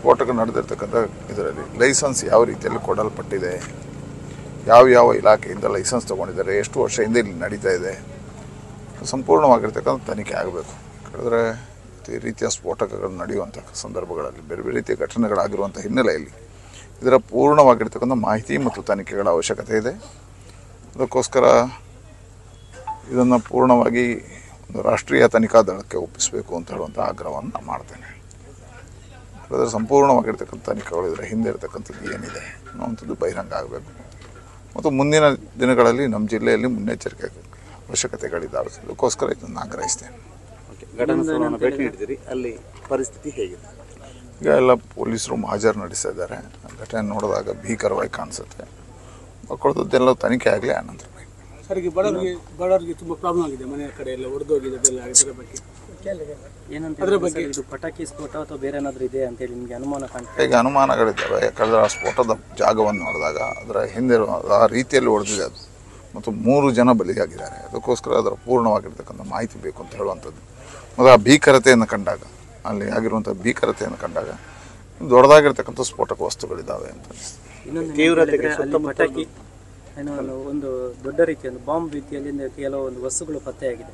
ಸ್ಫೋಟಕ ನಡೆದಿರ್ತಕ್ಕಂಥ ಇದರಲ್ಲಿ ಲೈಸೆನ್ಸ್ ಯಾವ ರೀತಿಯಲ್ಲಿ ಕೊಡಲ್ಪಟ್ಟಿದೆ, ಯಾವ ಇಲಾಖೆಯಿಂದ ಲೈಸೆನ್ಸ್ ತೊಗೊಂಡಿದ್ದಾರೆ, ಎಷ್ಟು ವರ್ಷದಿಂದ ಇಲ್ಲಿ ನಡೀತಾ ಇದೆ, ಸಂಪೂರ್ಣವಾಗಿರ್ತಕ್ಕಂಥ ತನಿಖೆ ಆಗಬೇಕು. ಹೇಳಿದ್ರೆ ಈ ರೀತಿಯ ಸ್ಫೋಟಕಗಳು ನಡೆಯುವಂಥ ಸಂದರ್ಭಗಳಲ್ಲಿ ಬೇರೆ ಬೇರೆ ರೀತಿಯ ಘಟನೆಗಳಾಗಿರುವಂಥ ಹಿನ್ನೆಲೆಯಲ್ಲಿ ಇದರ ಪೂರ್ಣವಾಗಿರ್ತಕ್ಕಂಥ ಮಾಹಿತಿ ಮತ್ತು ತನಿಖೆಗಳ ಅವಶ್ಯಕತೆ ಇದೆ. ಅದಕ್ಕೋಸ್ಕರ ಇದನ್ನು ಪೂರ್ಣವಾಗಿ ಒಂದು ರಾಷ್ಟ್ರೀಯ ತನಿಖಾ ದಳಕ್ಕೆ ಒಪ್ಪಿಸಬೇಕು ಅಂತ ಹೇಳುವಂಥ ಆಗ್ರಹವನ್ನು ನಾನು ಮಾಡ್ತೇನೆ. ಅದರ ಸಂಪೂರ್ಣವಾಗಿರ್ತಕ್ಕಂಥ ತನಿಖೆಗಳು ಇದರ ಹಿಂದೆ ಇರತಕ್ಕಂಥದ್ದು ಏನಿದೆ ಅನ್ನುವಂಥದ್ದು ಬಹಿರಂಗ ಆಗಬೇಕು. ಮತ್ತು ಮುಂದಿನ ದಿನಗಳಲ್ಲಿ ನಮ್ಮ ಜಿಲ್ಲೆಯಲ್ಲಿ ಮುನ್ನೆಚ್ಚರಿಕೆ ಅವಶ್ಯಕತೆಗಳಿದ್ದಾವೆ. ಅದಕ್ಕೋಸ್ಕರ ಇದನ್ನು ಆಗ್ರಹಿಸ್ತೇನೆ. ಭೇಟಿ ನೀಡಿದಿರಿ, ಅಲ್ಲಿ ಪರಿಸ್ಥಿತಿ ಹೇಗಿದೆ? ಈಗ ಎಲ್ಲ ಪೊಲೀಸರು ಮಹಾಜರು ನಡೆಸ್ತಾ ಇದ್ದಾರೆ. ಘಟನೆ ನೋಡಿದಾಗ ಭೀಕರವಾಗಿ ಕಾಣಿಸುತ್ತೆ. ಮಕ್ಕಳದ್ದೆಲ್ಲ ತನಿಖೆ ಆಗಲಿ ಆನಂತರ. ಸರ್, ಈಗ ಬಡವರಿಗೆ ತುಂಬ ಪ್ರಾಬ್ಲಮ್ ಆಗಿದೆ, ಮನೆ ಕಡೆ ಎಲ್ಲ ಒಡೆದೋಗಿದೆ. ಅದರ ಬಗ್ಗೆ ಅದರ ಬಗ್ಗೆ ಇದು ಪಟಾಕಿ ಸ್ಫೋಟ ಅಥವಾ ಬೇರೆ ಏನಾದರೂ ಇದೆ ಅಂತೇಳಿ ನಿಮಗೆ ಅನುಮಾನ ಕಾಣ್ತದೆ? ಈಗ ಅನುಮಾನಗಳಿದ್ದಾವೆ. ಯಾಕಂದರೆ ಆ ಸ್ಫೋಟದ ಜಾಗವನ್ನು ನೋಡಿದಾಗ ಅದರ ಹಿಂದೆ ಆ ರೀತಿಯಲ್ಲಿ ಹೊಡೆದಿದೆ ಅದು, ಮತ್ತು 3 ಜನ ಬಲಿಯಾಗಿದ್ದಾರೆ. ಅದಕ್ಕೋಸ್ಕರ ಅದರ ಪೂರ್ಣವಾಗಿರ್ತಕ್ಕಂಥ ಮಾಹಿತಿ ಬೇಕು ಅಂತ ಹೇಳುವಂಥದ್ದು. ಮತ್ತು ಆ ಭೀಕರತೆಯನ್ನು ಕಂಡಾಗ, ಅಲ್ಲಿ ಆಗಿರುವಂಥ ಭೀಕರತೆಯನ್ನು ಕಂಡಾಗ ದೊಡ್ಡದಾಗಿರ್ತಕ್ಕಂಥ ಸ್ಫೋಟಕ ವಸ್ತುಗಳಿದ್ದಾವೆ ಅಂತ ಇನ್ನೊಂದು ಪಟಾಕಿ ಒಂದು ದೊಡ್ಡ ರೀತಿಯ ಒಂದು ಬಾಂಬ್ ರೀತಿಯಲ್ಲಿ ಕೆಲವೊಂದು ವಸ್ತುಗಳು ಪತ್ತೆಯಾಗಿದೆ.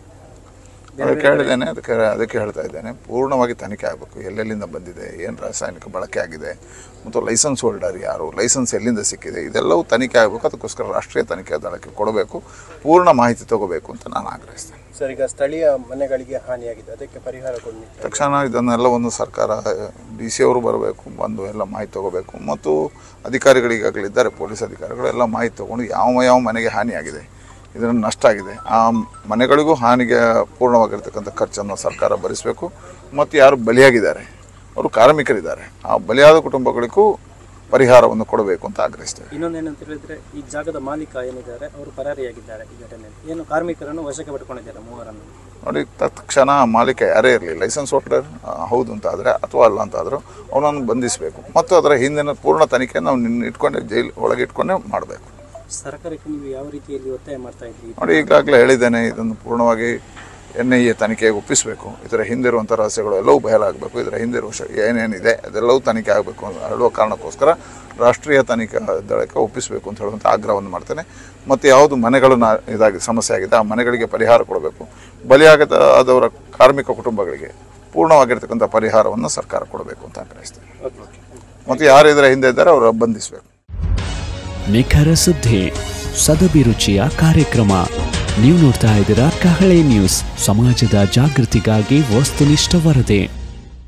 ಅದಕ್ಕೆ ಹೇಳ್ತಾ ಇದ್ದೇನೆ, ಪೂರ್ಣವಾಗಿ ತನಿಖೆ ಆಗಬೇಕು. ಎಲ್ಲೆಲ್ಲಿಂದ ಬಂದಿದೆ, ಏನು ರಾಸಾಯನಿಕ ಬಳಕೆ ಆಗಿದೆ, ಮತ್ತು ಲೈಸೆನ್ಸ್ ಹೋಲ್ಡರ್ ಯಾರು, ಲೈಸೆನ್ಸ್ ಎಲ್ಲಿಂದ ಸಿಕ್ಕಿದೆ, ಇದೆಲ್ಲವೂ ತನಿಖೆ ಆಗಬೇಕು. ಅದಕ್ಕೋಸ್ಕರ ರಾಷ್ಟ್ರೀಯ ತನಿಖೆ ದಳಕ್ಕೆ ಕೊಡಬೇಕು, ಪೂರ್ಣ ಮಾಹಿತಿ ತಗೋಬೇಕು ಅಂತ ನಾನು ಆಗ್ರಹಿಸ್ತೇನೆ. ಸರ್, ಈಗ ಸ್ಥಳೀಯ ಮನೆಗಳಿಗೆ ಹಾನಿಯಾಗಿದೆ, ಅದಕ್ಕೆ ಪರಿಹಾರ ಕೊಡಿ ತಕ್ಷಣ ಇದನ್ನೆಲ್ಲವನ್ನು ಸರ್ಕಾರ DC ಅವರು ಬರಬೇಕು, ಬಂದು ಎಲ್ಲ ಮಾಹಿತಿ ತಗೋಬೇಕು. ಮತ್ತು ಅಧಿಕಾರಿಗಳಿಗಾಗಲಿದ್ದಾರೆ, ಪೊಲೀಸ್ ಅಧಿಕಾರಿಗಳು ಎಲ್ಲ ಮಾಹಿತಿ ತೊಗೊಂಡು ಯಾವ ಮನೆಗೆ ಹಾನಿಯಾಗಿದೆ, ಇದನ್ನು ನಷ್ಟ ಆಗಿದೆ, ಆ ಮನೆಗಳಿಗೂ ಹಾನಿಗೆ ಪೂರ್ಣವಾಗಿರ್ತಕ್ಕಂಥ ಖರ್ಚನ್ನು ಸರ್ಕಾರ ಭರಿಸಬೇಕು. ಮತ್ತು ಯಾರು ಬಲಿಯಾಗಿದ್ದಾರೆ ಅವರು ಕಾರ್ಮಿಕರಿದ್ದಾರೆ, ಆ ಬಲಿಯಾದ ಕುಟುಂಬಗಳಿಗೂ ಪರಿಹಾರವನ್ನು ಕೊಡಬೇಕು ಅಂತ ಆಗ್ರಹಿಸ್ತೇವೆ. ಇನ್ನೊಂದೇನಂತ ಹೇಳಿದ್ರೆ, ಈ ಜಾಗದ ಮಾಲೀಕ ಏನಿದ್ದಾರೆ ಅವರು ಪರಾರಿಯಾಗಿದ್ದಾರೆ. ಈ ಘಟನೆಯಲ್ಲಿ ಏನು ಕಾರ್ಮಿಕರನ್ನು ವಶಕ್ಕೆ ಪಡ್ಕೊಂಡಿದ್ದಾರೆ 3ರನ್ನು. ನೋಡಿ, ತಕ್ಷಣ ಮಾಲೀಕ ಯಾರೇ ಇರಲಿ, ಲೈಸೆನ್ಸ್ ಹೋಲ್ಡರ್ ಹೌದು ಅಂತ ಆದರೆ ಅಥವಾ ಅಲ್ಲ ಅಂತ ಆದರೂ ಅವನನ್ನು ಬಂಧಿಸಬೇಕು. ಮತ್ತು ಅದರ ಹಿಂದಿನ ಪೂರ್ಣ ತನಿಖೆ ನಾವು ಇಟ್ಕೊಂಡೆ ಜೈಲು ಒಳಗೆ ಇಟ್ಕೊಂಡೇ ಮಾಡಬೇಕು. ಸರ್ಕಾರಕ್ಕೆ ನೀವು ಯಾವ ರೀತಿಯಲ್ಲಿ ಒತ್ತಾಯ ಮಾಡ್ತಾ ಇದ್ದೀರಿ? ನೋಡಿ, ಈಗಾಗಲೇ ಹೇಳಿದ್ದೇನೆ, ಇದನ್ನು ಪೂರ್ಣವಾಗಿ NIA ತನಿಖೆಗೆ ಒಪ್ಪಿಸಬೇಕು. ಇದರ ಹಿಂದಿರುವಂಥ ರಹಸ್ಯಗಳು ಎಲ್ಲವೂ ಬಯಲಾಗಬೇಕು. ಇದರ ಹಿಂದಿರುವ ಏನೇನಿದೆ ಅದೆಲ್ಲವೂ ತನಿಖೆ ಆಗಬೇಕು ಅಂತ ಹೇಳುವ ಕಾರಣಕ್ಕೋಸ್ಕರ ರಾಷ್ಟ್ರೀಯ ತನಿಖಾ ದಳಕ್ಕೆ ಒಪ್ಪಿಸಬೇಕು ಅಂತ ಹೇಳುವಂಥ ಆಗ್ರಹವನ್ನು ಮಾಡ್ತೇನೆ. ಮತ್ತು ಯಾವುದು ಮನೆಗಳನ್ನು ಸಮಸ್ಯೆ ಆಗಿದೆ ಆ ಮನೆಗಳಿಗೆ ಪರಿಹಾರ ಕೊಡಬೇಕು. ಬಲಿಯಾಗದವರ ಕಾರ್ಮಿಕ ಕುಟುಂಬಗಳಿಗೆ ಪೂರ್ಣವಾಗಿರ್ತಕ್ಕಂಥ ಪರಿಹಾರವನ್ನು ಸರ್ಕಾರ ಕೊಡಬೇಕು ಅಂತ ಆಗ್ರಹಿಸ್ತೇನೆ. ಮತ್ತು ಯಾರು ಇದರ ಹಿಂದೆ ಇದ್ದಾರೆ ಅವರು ಬಂಧಿಸಬೇಕು. ನಿಖರ ಸುದ್ದಿ, ಸದಭಿರುಚಿಯ ಕಾರ್ಯಕ್ರಮ. ನೀವು ನೋಡ್ತಾ ಇದ್ದೀರಾ ಕಹಳೆ ನ್ಯೂಸ್, ಸಮಾಜದ ಜಾಗೃತಿಗಾಗಿ ವಸ್ತುನಿಷ್ಠ ವರದಿ.